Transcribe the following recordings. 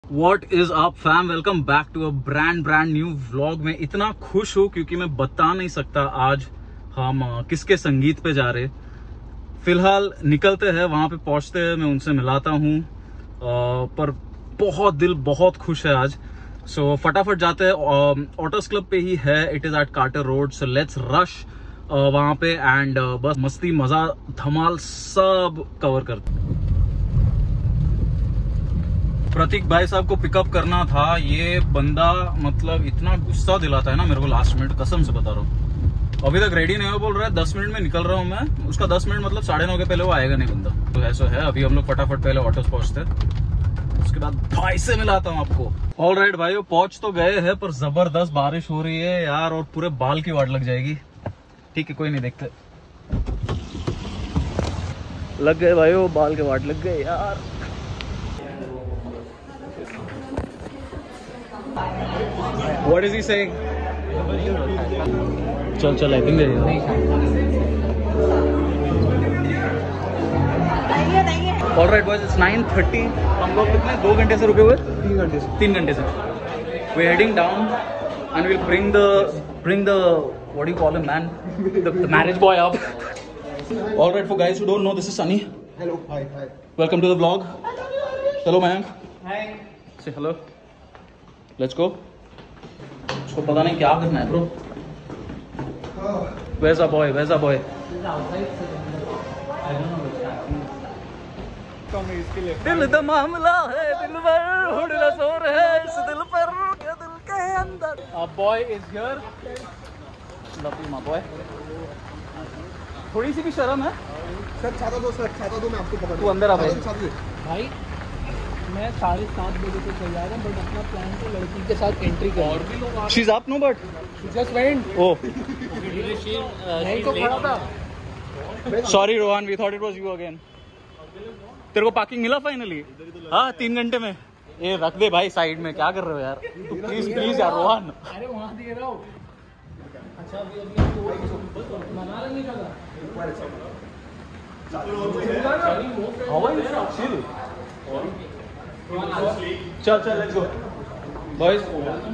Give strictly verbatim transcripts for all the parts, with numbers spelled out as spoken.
What is up fam? Welcome back to a brand brand new vlog. में इतना खुश हूँ क्योंकि मैं बता नहीं सकता आज हम किसके संगीत पे जा रहे। फिलहाल निकलते हैं, वहां पे पहुंचते हैं, मैं उनसे मिलाता हूँ। पर बहुत दिल बहुत खुश है आज। सो so, फटाफट जाते हैं। ऑटोस क्लब पे ही है, it is at Carter Road. So let's rush वहां पे एंड uh, बस मस्ती मजा धमाल सब कवर करते। प्रतीक भाई साहब को पिकअप करना था। ये बंदा मतलब इतना गुस्सा दिलाता है ना मेरे को लास्ट मिनट, कसम से बता रहा हूँ। अभी तक रेडी नहीं हो, बोल रहा है दस मिनट में निकल रहा हूँ मैं। उसका दस मिनट मतलब साढ़े नौ के पहले वो आएगा नहीं बंदा। तो ऐसा है। अभी हम लोग फटाफट पहले ऑटोस पहुंचते, उसके बाद भाई से मिलाता हूँ आपको। ऑल राइट भाई, वो पहुंच तो गए हैं पर जबरदस्त बारिश हो रही है यार, और पूरे बाल की वाट लग जाएगी। ठीक है कोई नहीं, देखते। लग गए भाई, वो बाल के वाट लग गए यार। What is he saying? चल चल लाइटिंग दे। All right boys, it's nine thirty. हम लोग कितने दो घंटे से रुके हुए? तीन घंटे से। तीन घंटे से। We're heading down and we'll bring the bring the what do you call him man? The, the marriage boy up. All right, for guys who don't know, this is Sunny. Hello. Hi. Hi. Welcome to the vlog. Hello man. Hi. Say hello. Let's go. उसको पता नहीं क्या करना है bro. Where's our boy? Where's our boy? दिल दा मामला है, दिल पर उड़ना शोर है, इस दिल पर क्या दिल के अंदर। Our boy is here. Lovely my boy. थोड़ी सी भी शर्म है। सर छाता दो, सर छाता दो, मैं आपको पकड़। तू अंदर आ भाई। भाई मैं साढ़े सात बजे से तैयार हूँ, बट अपना प्लान तो लड़की के साथ एंट्री कर। She's up no but. Just went. Oh. नहीं तो खड़ा था। Sorry Rohan, we thought it was you again. तेरे को पार्किंग मिला फाइनली? हाँ तीन घंटे में। ये रख दे भाई साइड में, क्या कर रहे हो यार? तू प्लीज प्लीज यार रोहन। अरे वहाँ दे रहा हूँ। अच्छा अभी अभी मना लेंगे जगह। चल चल लेट्स गो बॉयज।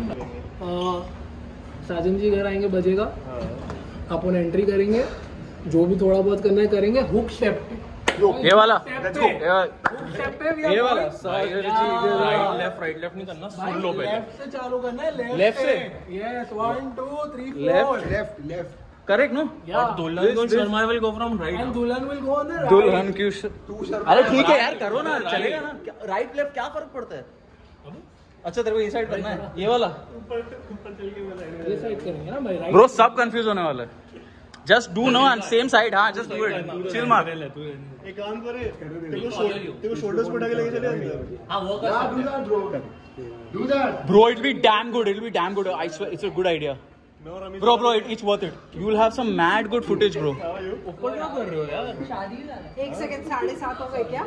साजन जी घर आएंगे बजेगा, अपन एंट्री करेंगे, जो भी थोड़ा बहुत करना है करेंगे। हुक स्टेप ये वाला, लेट्स गो। ये वाला Sajan ji right left right left नहीं करना, सुन लो पहले। लेफ्ट से चालू करना है। लेफ्ट लेफ्ट से? Yes, one two three left four. Left left correct no? Yeah. दुल्हन को Sharma will go from right. And दुल्हन will go on the right. दुल्हन क्यों? तू शर्मा। अरे ठीक है यार, करो ना, चलेगा ना। राइट लेफ्ट क्या फर्क पड़ता है? अच्छा तेरे को ये साइड करना है, ये वाला। ये साइड करेंगे ना भाई, राइट। ब्रो सब कंफ्यूज होने वाला है। Just do no and same side. हाँ जस्ट डू इट, चिल मार। एक काम करे, तेरे को तेरे को शोल्डर्स पे उठा के लेके चले अंदर। हां वो कर do that bro, do that Bro, it'll be damn good. It'll be damn good. I swear, it's a good idea. Bro, bro, it, it's worth it. You'll have some mad good footage, bro. ऊपर क्या कर रहे हो यार? एक second, साढ़े सात हो गए क्या?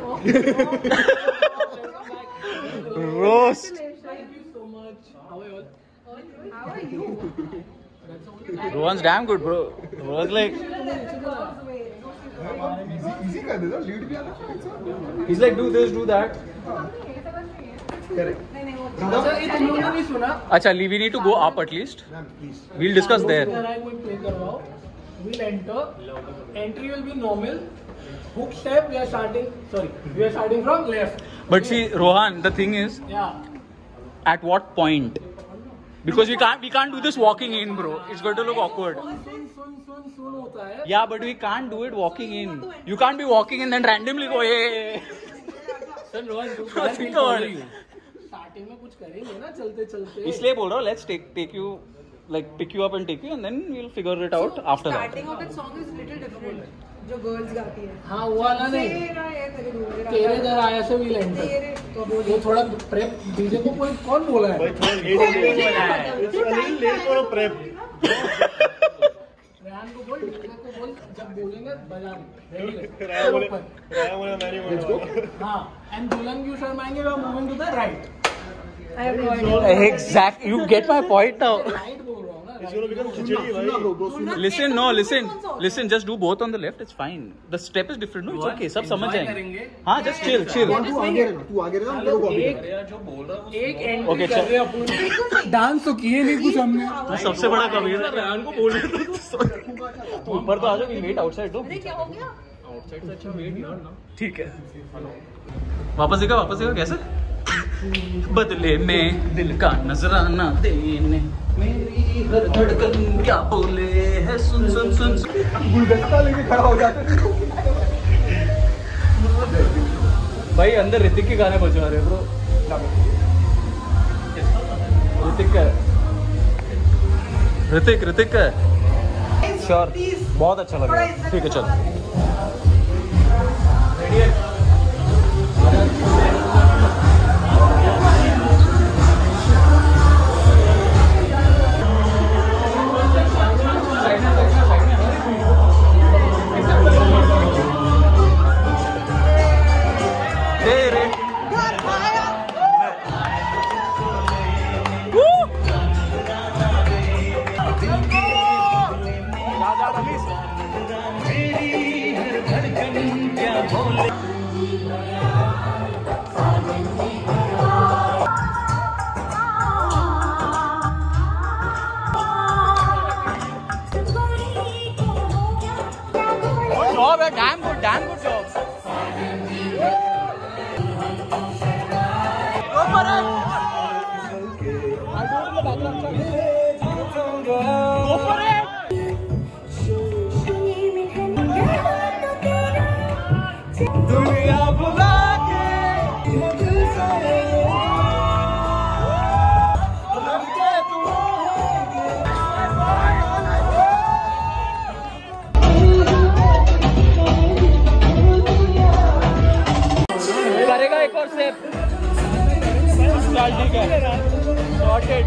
Roast. Thank you so much. How are you? How are you? Rohan's damn good, bro. Rohan's like, easy कर दे दो, लीड भी आता। he's like, do this, do that. Correct. अच्छा ये तुम लोगों ने नहीं सुना? अच्छा, we need to go up at least. Ma'am please. We'll discuss there. Play करवाओ। We'll enter. Entry will be normal. Hook step. We are starting. Sorry, we are starting from left. But see, Rohan, the thing is, Yeah. at what point? Because we can't, we can't do this walking in, bro. It's going to look awkward. सुन सुन सुन सुन सुन होता है। Yeah, but we can't do it walking in. You can't be walking in then randomly go, hey. Sir, Rohan, do Think about it. Starting में कुछ करेंगे ना चलते चलते। इसलिए बोल रहा हूँ, let's take take you, like pick you up and take you, and then we'll figure it out after that. Starting of that song is little different. जो गर्ल्स गाती है। हाँ वो वाला नहीं, तेरा ये तेरे दूर तेरे घर आया से विल एंटर। तेरे तो वो थोड़ा प्रेप डीजे को कोई कौन बोला है? रेहान को बोल, डीजे को बोल, जब बोलेंगे बजा दे। हाँ, एंड दुल्हन क्यों शर्माएंगे? We are moving to the right. I have no idea. Exact. You get my point now. Right बोल रहा हूँ ना, It's gonna become खिचड़ी भाई. Listen, no, listen, listen. Just do both on the left. It's fine. The step is different. No, it's okay. सब समझ जाएंगे. हाँ, just chill, chill. तू आगे रहना, तू आगे रहना, तेरे को कॉपी कर. एक एंट्री Okay, कर रहे हैं अपन. डांस तो किए नहीं कुछ हमने. तू सबसे बड़ा कबीर है. रेहान को बोल रहे थे. तू ऊपर तो आ जाओ. Wait outside. दो. अरे क्या हो गया? आउटसाइड से अच्छा वेट यार ना. ठीक है. वापस देखा, वापस देखा कैसे? बदले में दिल का नजराना देने मेरी हर धड़कन क्या बोले है सुन सुन सुन गुलदस्ता लेके खड़ा हो जाते. भाई अंदर ऋतिक के गाने बजा रहे ब्रो. ऋतिक का ऋतिक ऋतिक का श्योर बहुत अच्छा लग रहा है. ठीक है चल. Damn good, damn good job. Go for it. I'll do it in the background. Go for it. दुनिया बुला के करेगा एक और स्टेप. ठीक है. Sorted.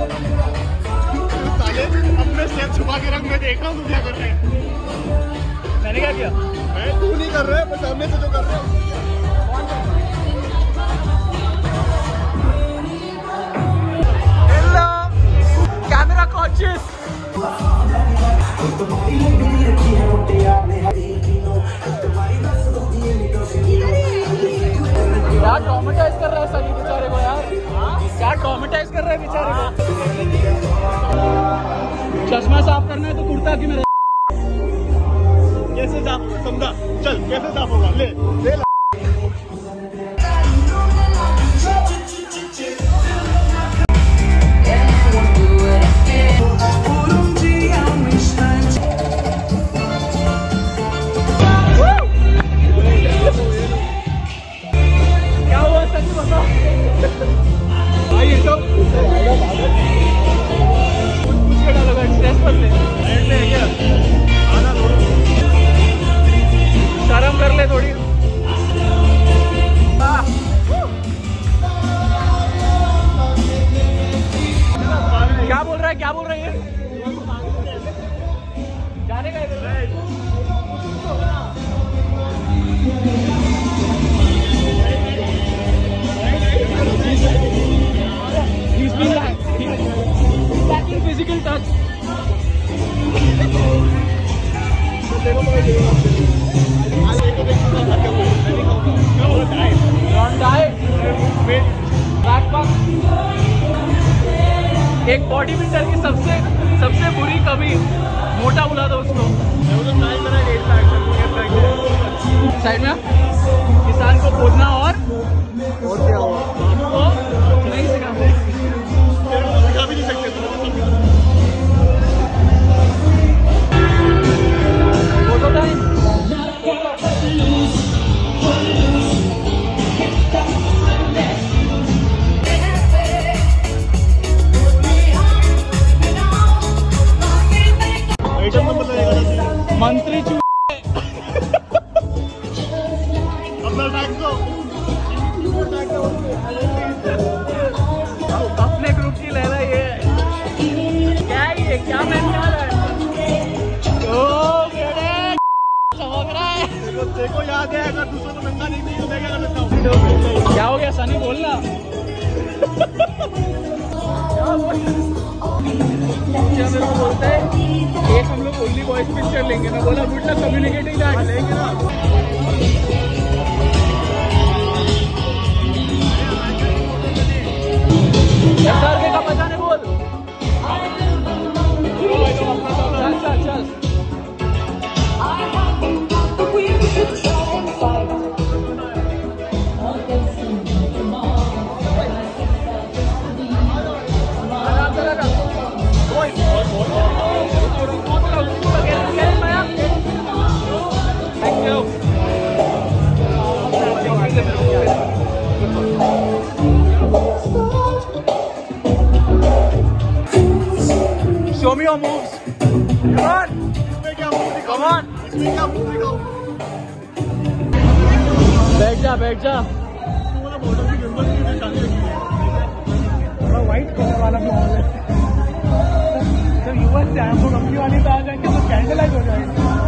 अपने स्टेप छुपा के रख. मैं देख रहा हूँ तू क्या कर रहे हैं. मैंने क्या किया? तू नहीं कर रहा है, पर सामने से जो कर रहे हो. Hello, camera conscious. क्या ट्रॉमेटाइज कर रहा है सनी बेचारे को यार. क्या ट्रॉमेटाइज कर रहा है बेचारे को. चश्मा साफ करना है तो कुर्ता की मेरा कैसे साफ समझा. चल कैसे साफ होगा. ले ले ला. क्या हुआ सच बता. भाई ये सब कुछ कुछ के डालोगा. स्ट्रेस पर ले है क्या. आना थोड़ा शर्म कर ले थोड़ी. क्या बोल रहा है, क्या बोल रहा है. जाने का इधर. He's been like, he's lacking physical touch. Don't die. एक बॉडी बिल्डर की सबसे सबसे बुरी कमी मोटा बुला दो उसको. साइड में किसान को खोदना और और क्या हुआ. आपको नहीं सिखाते. सिखा भी नहीं सकते. Photo time. मंत्री चू अपना टैक्स दो. अपने ग्रुप की ले रहा है ये. क्या है ये, क्या मैन क्या रहा है. ओ बेटे चमक रहा है. देखो याद है अगर दूसरों को नंगा नहीं तो मैं क्या कर सकता हूँ. क्या हो गया सनी बोलना. क्या बोल बोलता है एक हम लोग ओनली वॉइस पिक्चर लेंगे। मैं बोला गुड लक कम्युनिकेटिंग दैट। लेंगे ना सर के का बजाने बोल। चल चल चल Show me your moves. Come on. Come on. बैठ जा बैठ जा। व्हाइट कलर वाला माहौल है। जब यूएस से हम लोग अपनी वाली पे आ जाएंगे तो कैंडल लाइट हो जाएगी।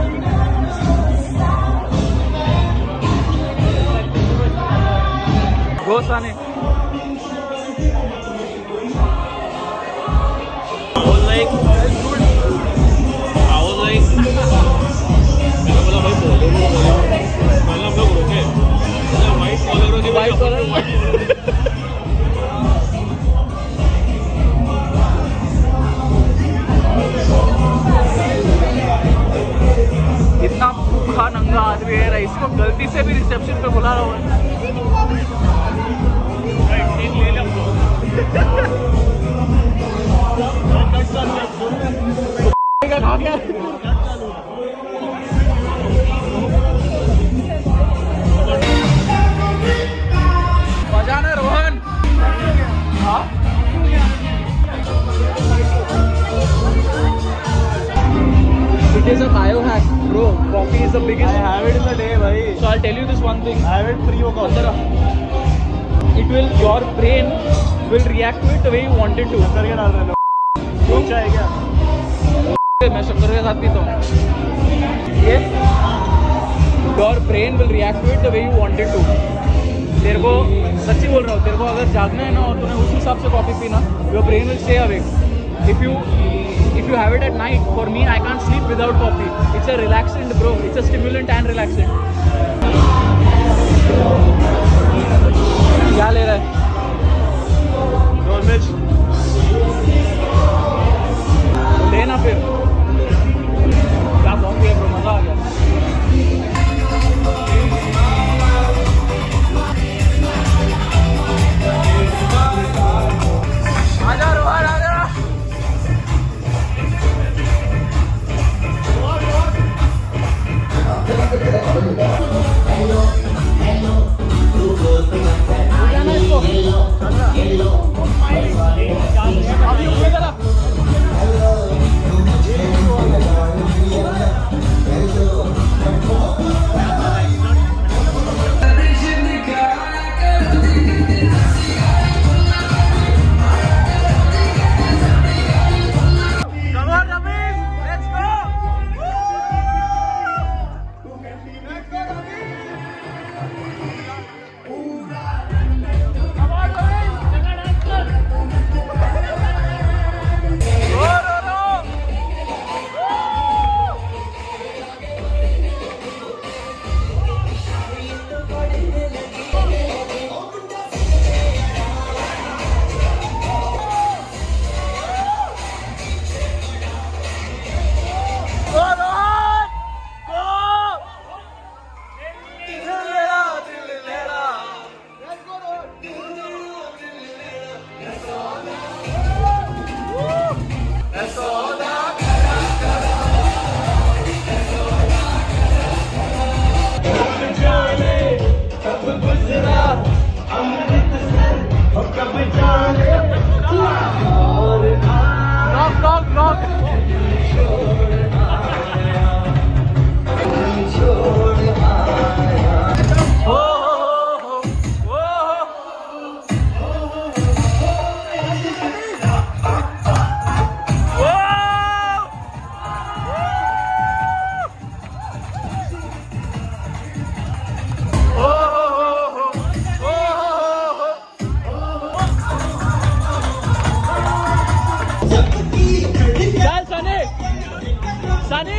गोसाने like, I was like, मैंने बोला भाई बोलो बोलो, मैंने हम लोग रुके, वाइट कॉलर होगी वाइट कॉलर, इतना भूखा नंगा आदमी है, इसको गलती से भी रिसेप्शन पे बुला रहा हूँ। बजाना रोहन। हाँ It is a biohack, bro. Coffee is the biggest. I have it in the day, bhai. So I'll tell you this one thing. I have it pre-workout. It will, your brain will react to it the way you want it to. शक्कर क्या डाल रहे हो? अच्छा है क्या? मैं शक्कर के साथ पीता हूँ। Yes. Your brain will react to it the way you want it to. तेरे को सच्ची बोल रहा हूँ, तेरे को अगर जागना है ना और तूने उस हिसाब से कॉफी पीना, your brain will stay awake. If you if you have it at night, for me I can't sleep without coffee. It's a relaxant, bro. It's a stimulant and relaxant. क्या ले रहा है? नॉन वेज लेना फिर। क्या coffee है bro, मजा आ गया। आजा रोहन आजा। अभी ऊपर चला। सानी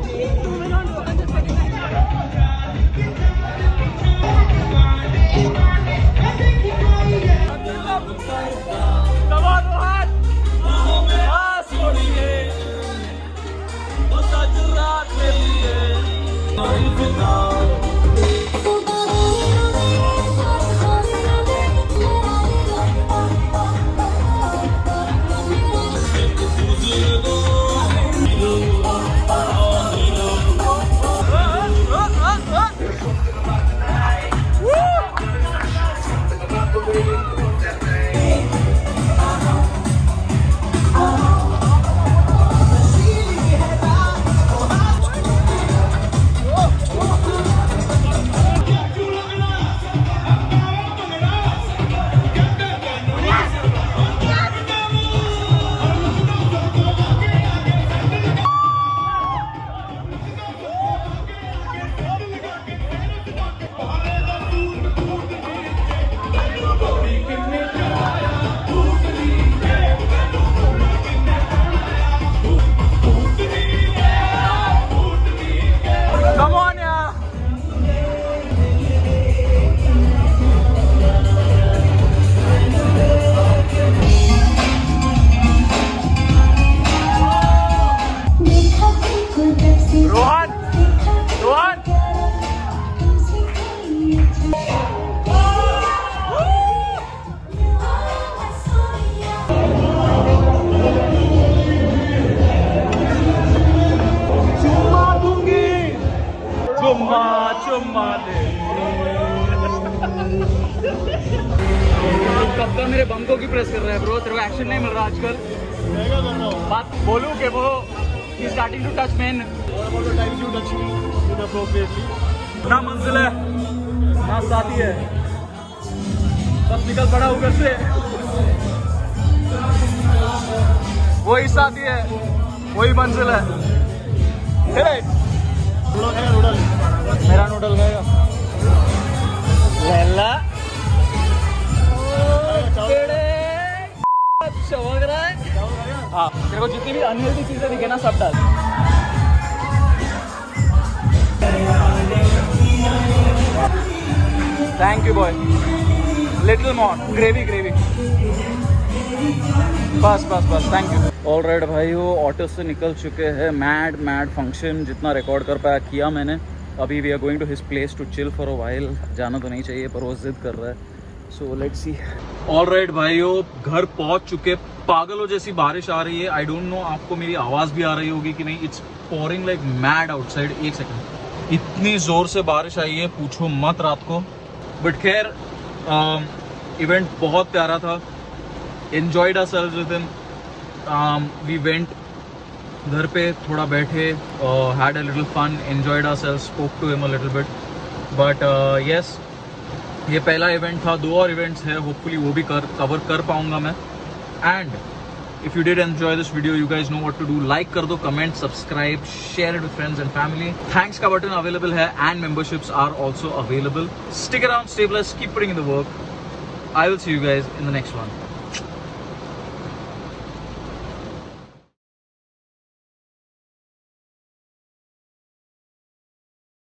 कप्तान मेरे बंको की प्रेस कर रहा है ब्रो, तेरे को एक्शन नहीं मिल रहा आजकल। बात बोलूं कि वो स्टार्टिंग टू टच मैन ना मंजिल है ना साथी है, बस निकल पड़ा उधर से, वही साथी है वही मंजिल है। मेरा नूडल खाएगा लैला चमक रहा है। हाँ तेरे को जितनी भी अनहेल्दी चीजें दिखे ना सब डाल। Thank you boy, little more gravy gravy, बस बस बस थैंक यू। ऑल राइट भाई, वो ऑटो से निकल चुके हैं। मैड मैड फंक्शन जितना रिकॉर्ड कर पाया किया मैंने। अभी we are going to his place to chill for a while. जाना तो नहीं चाहिए पर वो जिद कर रहा है, so let's see. All right भाइयों, घर पहुंच चुके। पागलों जैसी बारिश आ रही है। आई डोंट नो आपको मेरी आवाज भी आ रही होगी कि नहीं। It's pouring like mad outside. एक सेकंड, इतनी जोर से बारिश आई है पूछो मत रात को। बट खैर इवेंट बहुत प्यारा था। Enjoyed ourselves with him. We went, घर पे थोड़ा बैठे, had a little fun, enjoyed ourselves, spoke to him a little bit. But yes, ये पहला इवेंट था, दो और इवेंट्स है, होपफुली वो भी कर कवर कर पाऊंगा मैं। And if you did enjoy this video, you guys know what to do. Like कर दो, comment, subscribe, share it with friends and family. Thanks का बटन अवेलेबल है and memberships are also available. Stick around, stay blessed, keep putting in the work. I will see you guys in the next one.